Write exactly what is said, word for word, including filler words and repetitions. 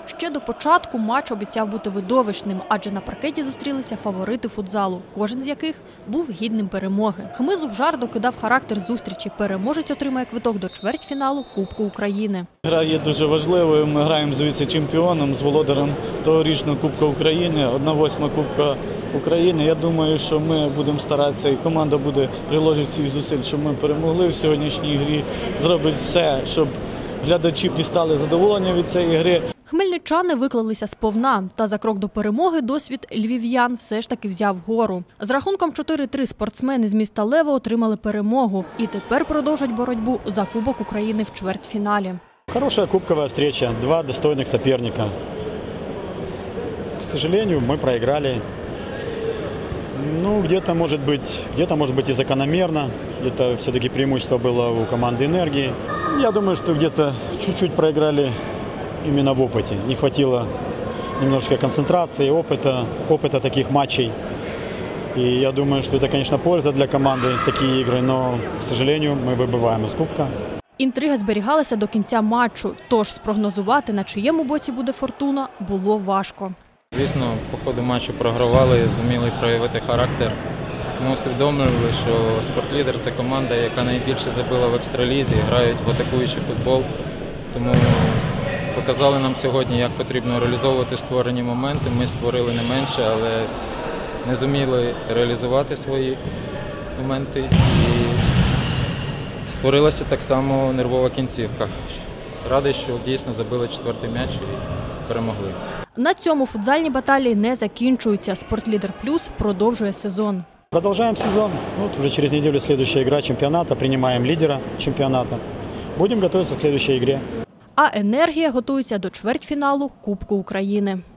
Ще до початку матч обіцяв бути видовищним, адже на паркеті зустрілися фаворити футзалу, кожен з яких був гідним перемоги. Хмизов жар докидав характер зустрічі. Переможець отримає квиток до чвертьфіналу Кубку України. Гра є дуже важливою. Ми граємо з віце-чемпіоном, з володарем тогорічного Кубка України, одна восьма Кубка України. Я думаю, що ми будемо старатися, і команда буде приложити всіх зусиль, щоб ми перемогли в сьогоднішній грі, зробить все, щоб глядачі дістали задоволення від цієї гри. Хмельничани виклалися сповна, та за крок до перемоги досвід львів'ян все ж таки взяв гору. З рахунком чотири три спортсмени з міста Лева отримали перемогу і тепер продовжать боротьбу за Кубок України в чвертьфіналі. Хорошая кубковая встреча, два достойных соперника. К сожалению, мы проиграли. Ну, где-то может быть, где-то может быть и закономерно, где-то все-таки преимущество было у команды «Энергии». Я думаю, что где-то чуть-чуть проиграли именно в опыте. Не хватило немножко концентрации, опыта, опыта таких матчей. И я думаю, что это, конечно, польза для команды, такие игры, но, к сожалению, мы выбываем из Кубка. Інтрига зберігалася до кінця матчу, тож спрогнозувати, на чиєму боці буде фортуна, було важко. Звісно, по ходу матчу програвали, зуміли проявити характер. Ми усвідомлювали, що «Спортлідер» – це команда, яка найбільше забила в екстралізі, грають в атакуючий футбол. Тому показали нам сьогодні, як потрібно реалізовувати створені моменти. Ми створили не менше, але не зуміли реалізувати свої моменти. І створилася так само нервова кінцівка. Радий, що дійсно забили четвертий м'яч і перемогли. На цьому футзальні баталії не закінчуються. «Спортлідер Плюс» продовжує сезон. Продолжаем сезон. Вот уже через неделю следующая игра чемпионата. Принимаем лидера чемпионата. Будем готовиться к следующей игре. А «Енергія» готується до чвертьфіналу Кубку України.